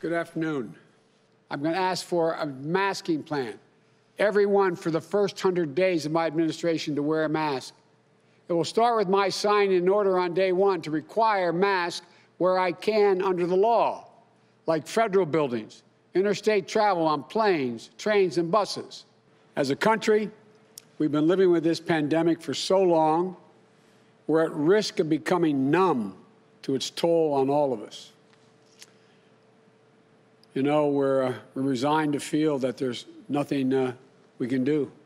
Good afternoon. I'm going to ask for a masking plan. Everyone for the first 100 days of my administration to wear a mask. It will start with my signing an order on day one to require masks where I can under the law, like federal buildings, interstate travel on planes, trains, and buses. As a country, we've been living with this pandemic for so long, we're at risk of becoming numb to its toll on all of us. You know, we're resigned to feel that there's nothing we can do.